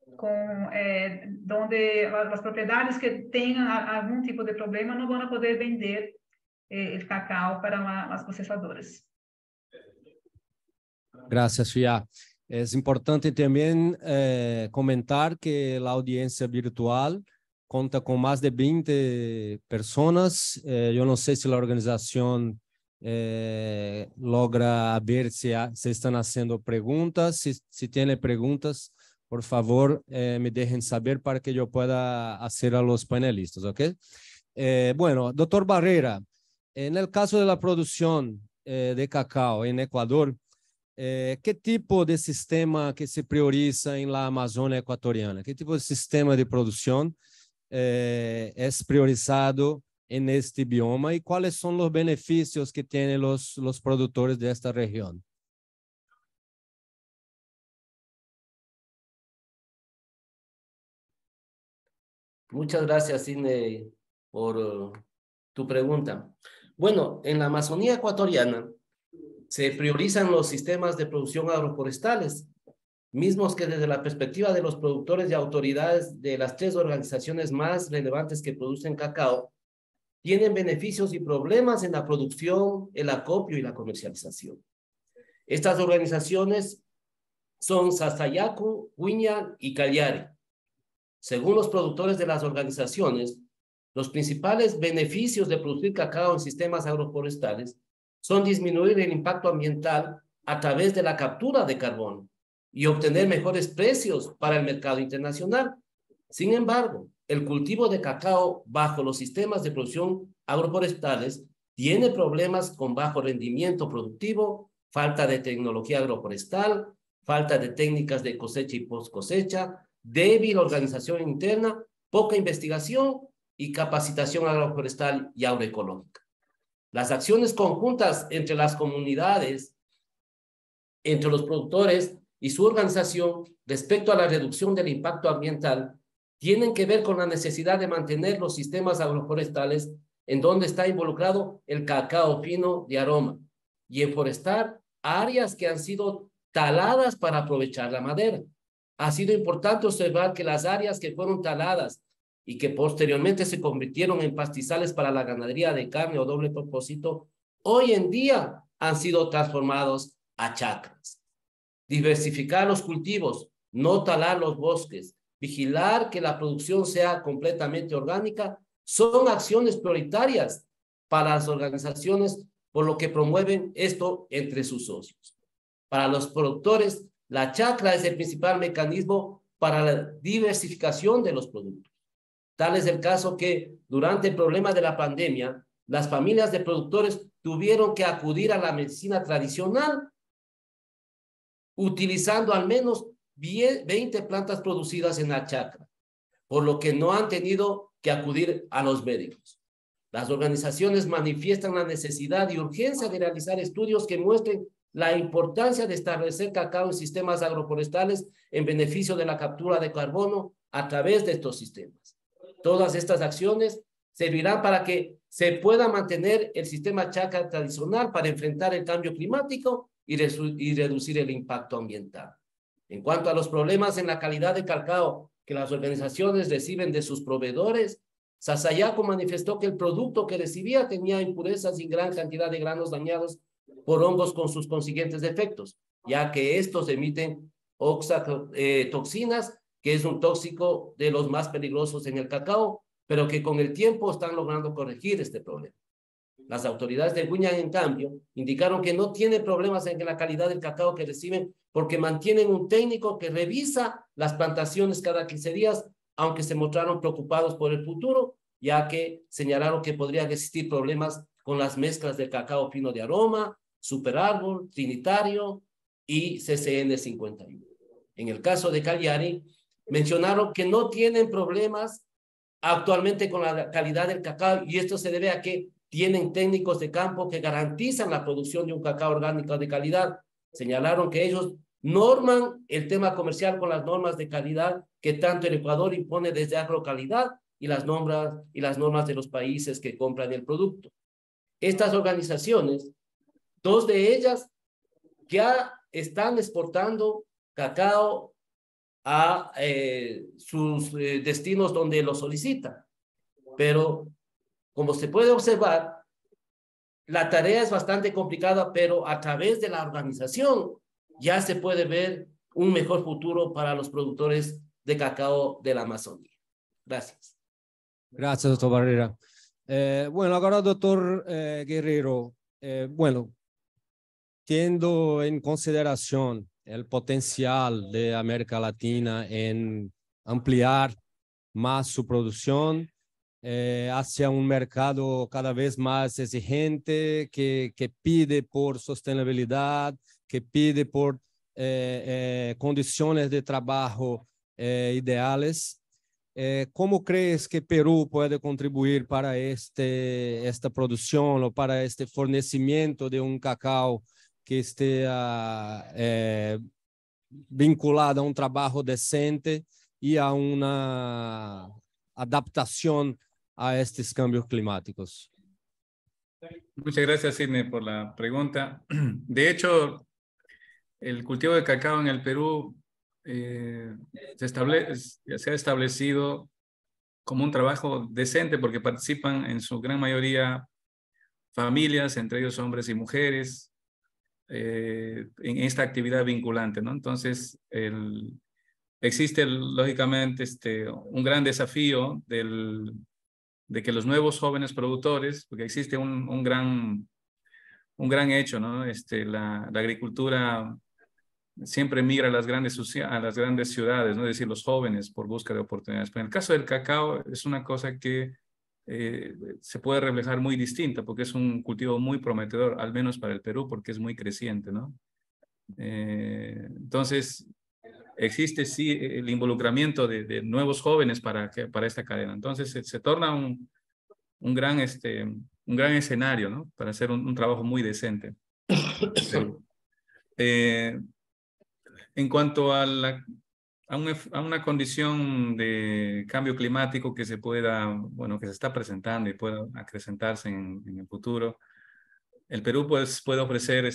donde las propiedades que tengan algún tipo de problema no van a poder vender el cacao para las procesadoras. Gracias, Fia. Es importante también comentar que la audiencia virtual cuenta con más de 20 personas. Yo no sé si la organización logra ver si están haciendo preguntas. Si tiene preguntas, por favor, me dejen saber para que yo pueda hacer a los panelistas, ¿ok? Bueno, doctor Barrera, en el caso de la producción de cacao en Ecuador, ¿qué tipo de sistema que se prioriza en la Amazonia ecuatoriana? ¿Qué tipo de sistema de producción es priorizado en este bioma y cuáles son los beneficios que tienen los productores de esta región? Muchas gracias, Cine, por tu pregunta. Bueno, en la Amazonía ecuatoriana se priorizan los sistemas de producción agroforestales, mismos que desde la perspectiva de los productores y autoridades de las 3 organizaciones más relevantes que producen cacao, tienen beneficios y problemas en la producción, el acopio y la comercialización. Estas organizaciones son Sasayacu, Huiña y Callari. Según los productores de las organizaciones, los principales beneficios de producir cacao en sistemas agroforestales son disminuir el impacto ambiental a través de la captura de carbono y obtener mejores precios para el mercado internacional. Sin embargo, el cultivo de cacao bajo los sistemas de producción agroforestales tiene problemas con bajo rendimiento productivo, falta de tecnología agroforestal, falta de técnicas de cosecha y post cosecha, débil organización interna, poca investigación y capacitación agroforestal y agroecológica. Las acciones conjuntas entre las comunidades, entre los productores y su organización respecto a la reducción del impacto ambiental tienen que ver con la necesidad de mantener los sistemas agroforestales en donde está involucrado el cacao fino de aroma y en forestar áreas que han sido taladas para aprovechar la madera. Ha sido importante observar que las áreas que fueron taladas y que posteriormente se convirtieron en pastizales para la ganadería de carne o doble propósito, hoy en día han sido transformados a chacras. Diversificar los cultivos, no talar los bosques, vigilar que la producción sea completamente orgánica, son acciones prioritarias para las organizaciones, por lo que promueven esto entre sus socios. Para los productores, la chacra es el principal mecanismo para la diversificación de los productos. Tal es el caso que durante el problema de la pandemia, las familias de productores tuvieron que acudir a la medicina tradicional, utilizando al menos 20 plantas producidas en la chacra, por lo que no han tenido que acudir a los médicos. Las organizaciones manifiestan la necesidad y urgencia de realizar estudios que muestren la importancia de establecer cacao en sistemas agroforestales en beneficio de la captura de carbono a través de estos sistemas. Todas estas acciones servirán para que se pueda mantener el sistema chacra tradicional para enfrentar el cambio climático y reducir el impacto ambiental. En cuanto a los problemas en la calidad de cacao que las organizaciones reciben de sus proveedores, Sasayaco manifestó que el producto que recibía tenía impurezas y gran cantidad de granos dañados por hongos con sus consiguientes defectos, ya que estos emiten toxinas, que es un tóxico de los más peligrosos en el cacao, pero que con el tiempo están logrando corregir este problema. Las autoridades de Guiana, en cambio, indicaron que no tienen problemas en la calidad del cacao que reciben porque mantienen un técnico que revisa las plantaciones cada 15 días, aunque se mostraron preocupados por el futuro, ya que señalaron que podrían existir problemas con las mezclas del cacao fino de aroma, superárbol, trinitario y CCN 51. En el caso de Cagliari, mencionaron que no tienen problemas actualmente con la calidad del cacao, y esto se debe a que tienen técnicos de campo que garantizan la producción de un cacao orgánico de calidad. Señalaron que ellos norman el tema comercial con las normas de calidad que tanto el Ecuador impone desde agrocalidad y las normas de los países que compran el producto. Estas organizaciones, dos de ellas ya están exportando cacao a sus destinos donde lo solicitan. Pero, como se puede observar, la tarea es bastante complicada, pero a través de la organización ya se puede ver un mejor futuro para los productores de cacao de la Amazonía. Gracias. Gracias, doctor Barrera. Bueno, ahora, doctor Guerrero, bueno, teniendo en consideración el potencial de América Latina en ampliar más su producción hacia un mercado cada vez más exigente, que pide por sostenibilidad, que pide por condiciones de trabajo ideales. ¿Cómo crees que Perú puede contribuir para esta producción o para este fornecimiento de un cacao que esté vinculado a un trabajo decente y a una adaptación a estos cambios climáticos? Muchas gracias, Sidney, por la pregunta. De hecho, el cultivo de cacao en el Perú se ha establecido como un trabajo decente porque participan en su gran mayoría familias, entre ellos hombres y mujeres, en esta actividad vinculante, ¿no? Entonces, existe lógicamente un gran desafío de que los nuevos jóvenes productores, porque existe un gran hecho, ¿no? La agricultura siempre migra a las grandes ciudades, ¿no? Es decir, los jóvenes por busca de oportunidades. Pero en el caso del cacao es una cosa que se puede reflejar muy distinta, porque es un cultivo muy prometedor, al menos para el Perú, porque es muy creciente, ¿no? Entonces, existe sí el involucramiento de nuevos jóvenes para esta cadena. Entonces, se torna un gran escenario, ¿no? Para hacer un trabajo muy decente. En cuanto a una condición de cambio climático que se que se está presentando y pueda acrecentarse en el futuro, el Perú pues, puede ofrecer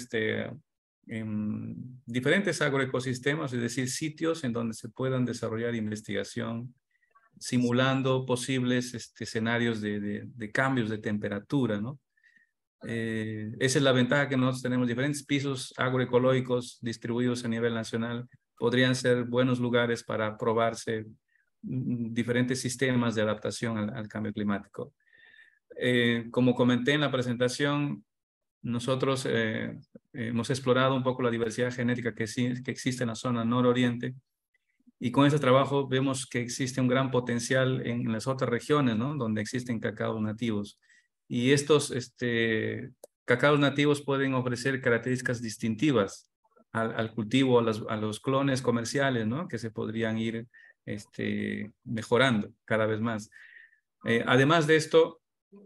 diferentes agroecosistemas, es decir, sitios en donde se puedan desarrollar investigación, simulando posibles escenarios de cambios de temperatura, ¿no? Esa es la ventaja que nosotros tenemos. Diferentes pisos agroecológicos distribuidos a nivel nacional podrían ser buenos lugares para probarse diferentes sistemas de adaptación al cambio climático. Como comenté en la presentación, nosotros hemos explorado un poco la diversidad genética que existe en la zona nororiente, y con ese trabajo vemos que existe un gran potencial en las otras regiones, ¿no? Donde existen cacaos nativos. Y estos cacaos nativos pueden ofrecer características distintivas al cultivo, a los clones comerciales, ¿no? Que se podrían ir mejorando cada vez más. Además de esto,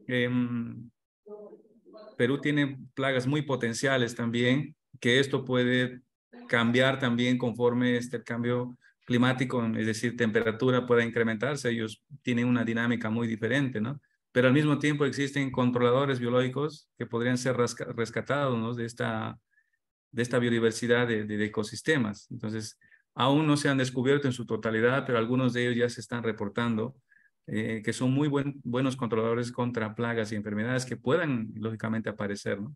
Perú tiene plagas muy potenciales también, que esto puede cambiar también conforme el cambio climático, es decir, temperatura pueda incrementarse. Ellos tienen una dinámica muy diferente, ¿no? Pero al mismo tiempo existen controladores biológicos que podrían ser rescatados, ¿no? de esta biodiversidad de ecosistemas. Entonces, aún no se han descubierto en su totalidad, pero algunos de ellos ya se están reportando, que son muy buenos controladores contra plagas y enfermedades que puedan, lógicamente, aparecer, ¿no?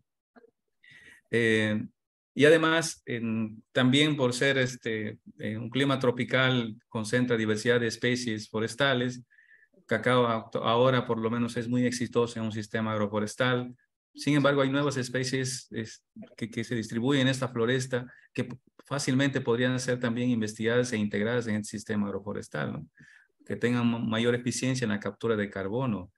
Y además, también por ser un clima tropical, concentra diversidad de especies forestales. Cacao ahora por lo menos es muy exitoso en un sistema agroforestal, Sin embargo, hay nuevas especies que se distribuyen en esta floresta que fácilmente podrían ser también investigadas e integradas en el sistema agroforestal, ¿no? Que tengan mayor eficiencia en la captura de carbono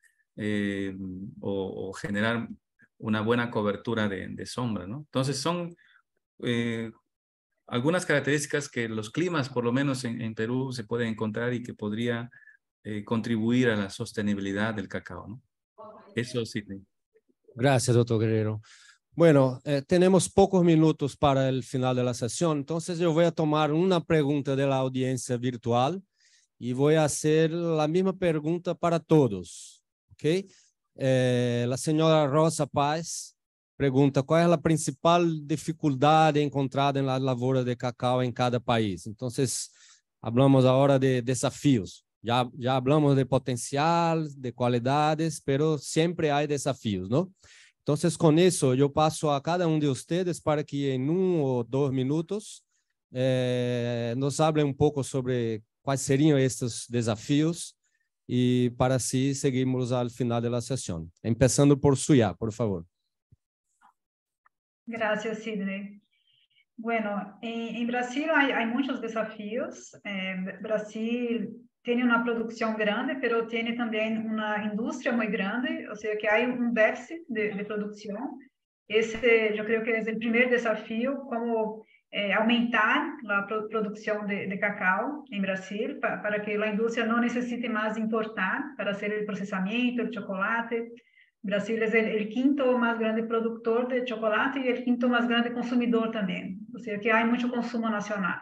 o generar una buena cobertura de sombra, ¿no? Entonces son algunas características que los climas, por lo menos en Perú, se pueden encontrar y que podría contribuir a la sostenibilidad del cacao, ¿no? Eso sí. Gracias, doctor Guerrero. Bueno, tenemos pocos minutos para el final de la sesión, entonces yo voy a tomar una pregunta de la audiencia virtual y voy a hacer la misma pregunta para todos, ¿ok? La señora Rosa Paz pergunta qual é a principal dificuldade encontrada na lavoura de cacau em cada país. Então, falamos agora de desafios. Já falamos de potencial, de qualidades, mas sempre há desafios, não? Então, com isso, eu passo a cada de vocês para que em 1 ou 2 minutos nos falem pouco sobre quais seriam estes desafios e para assim seguirmos ao final da sessão. Começando por Suyá, por favor. Gracias, Sidney. Bueno, en Brasil hay muchos desafíos. Brasil tiene una producción grande, pero tiene también una industria muy grande, o sea que hay un déficit de producción. Ese yo creo que es el primer desafío, como aumentar la producción de cacao en Brasil, para que la industria no necesite más importar para hacer el procesamiento, el chocolate. Brasil es el quinto más grande productor de chocolate y el quinto más grande consumidor también. O sea que hay mucho consumo nacional.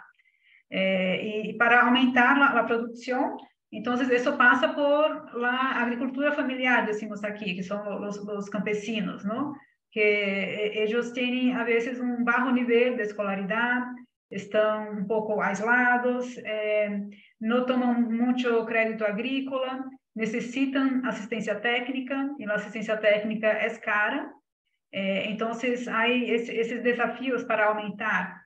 Y para aumentar la producción, entonces eso pasa por la agricultura familiar, decimos aquí, que son los campesinos, ¿no? Que ellos tienen a veces un bajo nivel de escolaridad, están un poco aislados, no toman mucho crédito agrícola, necessitam assistência técnica, e a assistência técnica é cara. Então, há esses desafios para aumentar.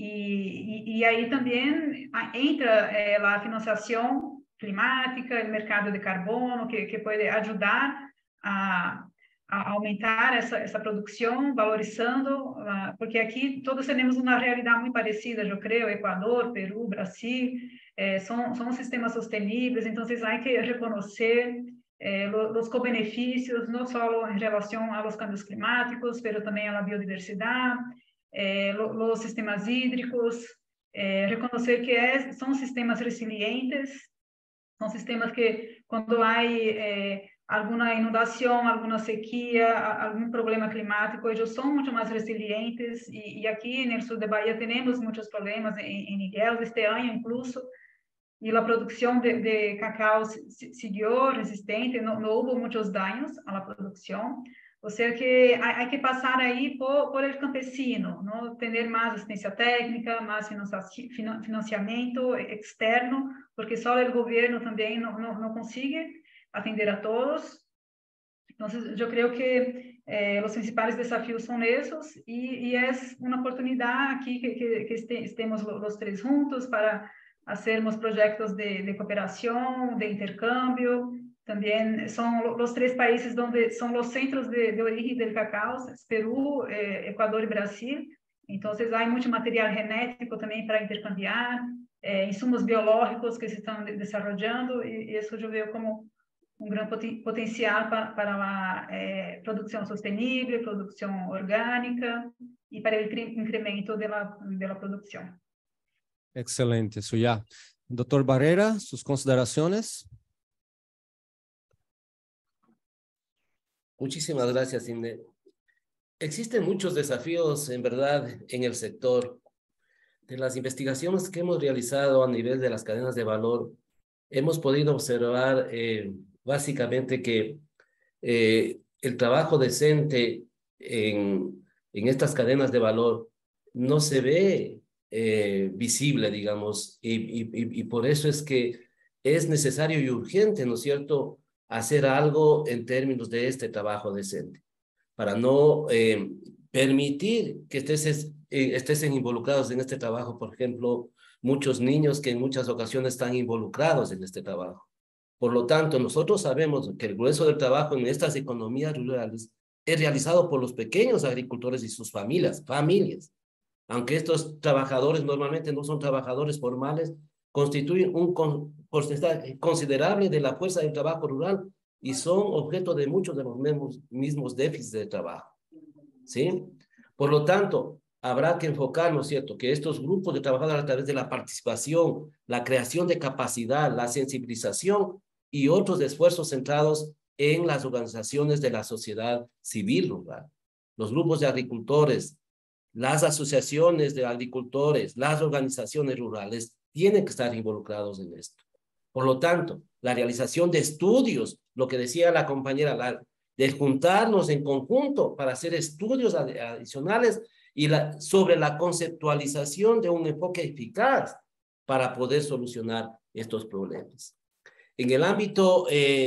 E aí também entra a financiação climática, o mercado de carbono, que pode ajudar a aumentar essa produção, valorizando, porque aqui todos temos uma realidade muito parecida, eu creio, Equador, Peru, Brasil, são sistemas sostenibles, então há que reconhecer os co-benefícios, não só em relação aos cambios climáticos, mas também à biodiversidade, os sistemas hídricos, reconhecer que são sistemas resilientes, são sistemas que, quando há alguma inundação, alguma sequia, algum problema climático, eles são muito mais resilientes, e aqui no sul de Bahia temos muitos problemas, em Ilhéus, este ano incluso, e a produção de cacau seguiu resistente, não houve muitos danos à produção, ou seja que há que passar aí por el campesino, não ter mais assistência técnica, mais financiamento externo, porque só o governo também não consegue atender a todos. Então, eu creio que os principais desafios são esses, e é uma oportunidade aqui que estemos os três juntos para fazermos projetos de cooperação, de intercâmbio. Também são os três países onde são os centros de origem do cacau, Peru, Equador e Brasil. Então, há muito material genético também para intercambiar, insumos biológicos que se estão desenvolvendo, e isso eu vejo como gran potencial para la producción sostenible, producción orgánica y para el incremento de la producción. Excelente, Suyá. Doctor Barrera, sus consideraciones. Muchísimas gracias, Inde. Existen muchos desafíos, en verdad, en el sector. De las investigaciones que hemos realizado a nivel de las cadenas de valor, hemos podido observar básicamente que el trabajo decente en estas cadenas de valor no se ve visible, digamos, y por eso es que es necesario y urgente, ¿no es cierto?, hacer algo en términos de este trabajo decente, para no permitir que estén involucrados en este trabajo, por ejemplo, muchos niños que en muchas ocasiones están involucrados en este trabajo. Por lo tanto, nosotros sabemos que el grueso del trabajo en estas economías rurales es realizado por los pequeños agricultores y sus familias. Aunque estos trabajadores normalmente no son trabajadores formales, constituyen un porcentaje considerable de la fuerza del trabajo rural y son objeto de muchos de los mismos déficits de trabajo. ¿Sí? Por lo tanto, habrá que enfocar, ¿no es cierto?, que estos grupos de trabajadores a través de la participación, la creación de capacidad, la sensibilización y otros esfuerzos centrados en las organizaciones de la sociedad civil rural, los grupos de agricultores, las asociaciones de agricultores, las organizaciones rurales tienen que estar involucrados en esto. Por lo tanto, la realización de estudios, lo que decía la compañera, de juntarnos en conjunto para hacer estudios adicionales y sobre la conceptualización de un enfoque eficaz para poder solucionar estos problemas. En el ámbito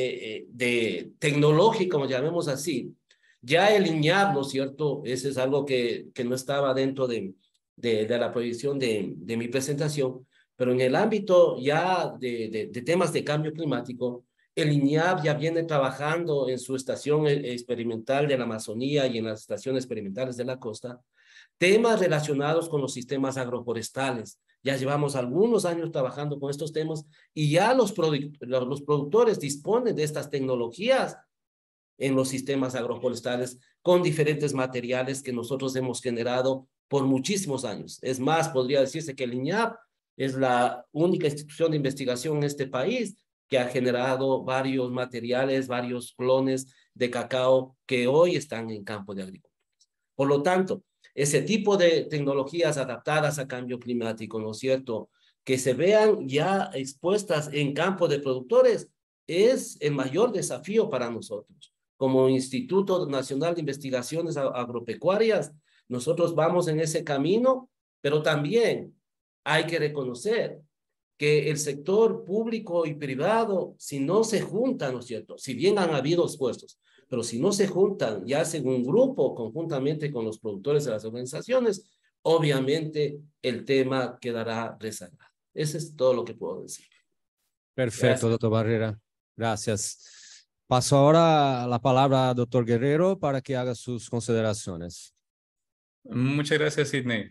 de tecnológico, como llamemos así, ya el INAP, ¿no es cierto? Ese es algo que no estaba dentro de la proyección de mi presentación, pero en el ámbito ya de temas de cambio climático, el INAP ya viene trabajando en su estación experimental de la Amazonía y en las estaciones experimentales de la costa, temas relacionados con los sistemas agroforestales. Ya llevamos algunos años trabajando con estos temas y ya los productores disponen de estas tecnologías en los sistemas agroforestales con diferentes materiales que nosotros hemos generado por muchísimos años. Es más, podría decirse que el INAP es la única institución de investigación en este país que ha generado varios materiales, varios clones de cacao que hoy están en campo de agricultura. Por lo tanto, ese tipo de tecnologías adaptadas a cambio climático, ¿no es cierto?, que se vean ya expuestas en campo de productores, es el mayor desafío para nosotros. Como Instituto Nacional de Investigaciones Agropecuarias, nosotros vamos en ese camino, pero también hay que reconocer que el sector público y privado, si no se juntan, ¿no es cierto?, si bien han habido esfuerzos, pero si no se juntan y hacen un grupo conjuntamente con los productores de las organizaciones, obviamente el tema quedará rezagado. Eso es todo lo que puedo decir. Perfecto, Gracias. doctor Barrera. Gracias. Paso ahora la palabra al doctor Guerrero para que haga sus consideraciones. Muchas gracias, Sidney.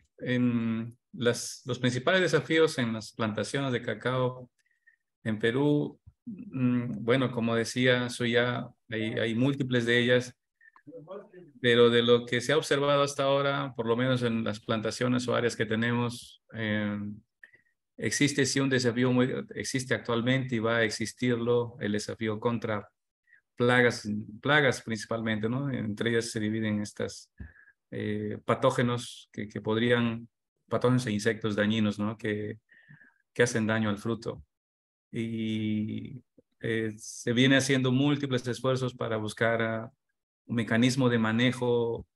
Los principales desafíos en las plantaciones de cacao en Perú, bueno, como decía, hay múltiples de ellas, pero de lo que se ha observado hasta ahora, por lo menos en las plantaciones o áreas que tenemos, existe sí un desafío existe actualmente y va a existirlo, el desafío contra plagas principalmente, ¿no? Entre ellas se dividen estas patógenos patógenos e insectos dañinos, ¿no? Que hacen daño al fruto. Y se viene haciendo múltiples esfuerzos para buscar un mecanismo de manejo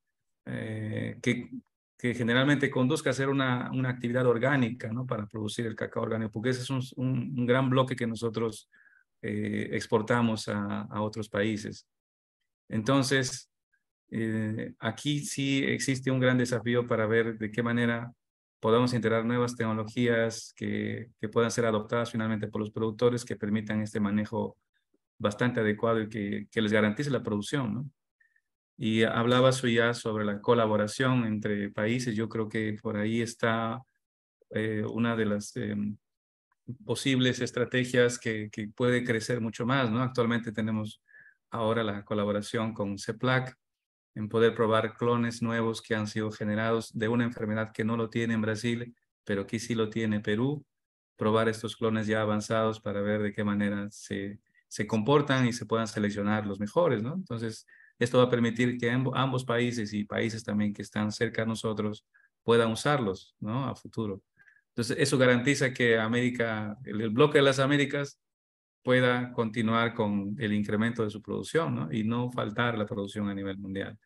que generalmente conduzca a hacer una actividad orgánica, ¿no? Para producir el cacao orgánico, porque ese es un gran bloque que nosotros exportamos a otros países. Entonces, aquí sí existe un gran desafío para ver de qué manera podemos integrar nuevas tecnologías que puedan ser adoptadas finalmente por los productores, que permitan este manejo bastante adecuado y que les garantice la producción, ¿no? Y hablaba ya sobre la colaboración entre países. Yo creo que por ahí está una de las posibles estrategias que puede crecer mucho más, ¿no? Actualmente tenemos ahora la colaboración con CEPLAC en poder probar clones nuevos que han sido generados de una enfermedad que no lo tiene en Brasil, pero que sí lo tiene Perú. Probar estos clones ya avanzados para ver de qué manera se comportan y se puedan seleccionar los mejores, ¿no? Entonces, esto va a permitir que ambos países y países también que están cerca de nosotros puedan usarlos, ¿no? A futuro. Entonces, eso garantiza que el bloque de las Américas pueda continuar con el incremento de su producción, ¿no? Y no faltar la producción a nivel mundial.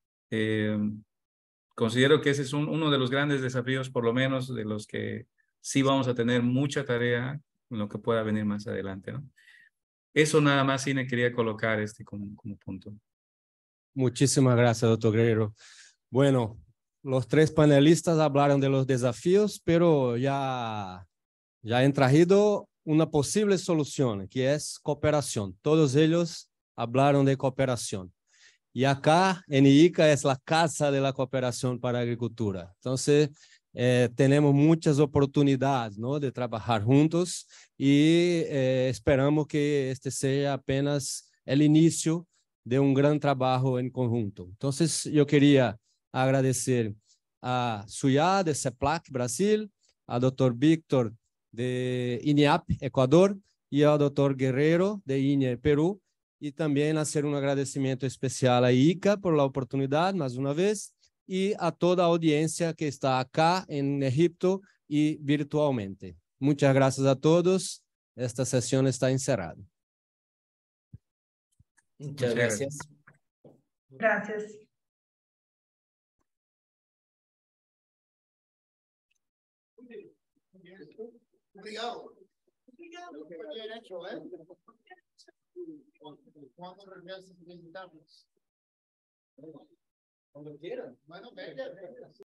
Considero que ese es uno de los grandes desafíos, por lo menos de los que sí vamos a tener mucha tarea en lo que pueda venir más adelante, ¿no? Eso nada más sí me quería colocar como punto. Muchísimas gracias, doctor Guerrero. Bueno, los tres panelistas hablaron de los desafíos, pero ya han traído una posible solución, que es cooperación. Todos ellos hablaron de cooperación. Y acá en IICA es la casa de la cooperación para la agricultura. Entonces, tenemos muchas oportunidades, ¿no?, de trabajar juntos y esperamos que este sea apenas el inicio de un gran trabajo en conjunto. Entonces, yo quería agradecer a Suyá de CEPLAC Brasil, a Dr. Víctor de INEAP Ecuador y al Dr. Guerrero de INE Perú, y también hacer un agradecimiento especial a ICA por la oportunidad, más una vez, y a toda audiencia que está acá en Egipto y virtualmente. Muchas gracias a todos. Esta sesión está encerrada. Muchas gracias. Gracias. Obrigado. Obrigado. Cuando regreses visitamos. Cuando quieran. Bueno, venga.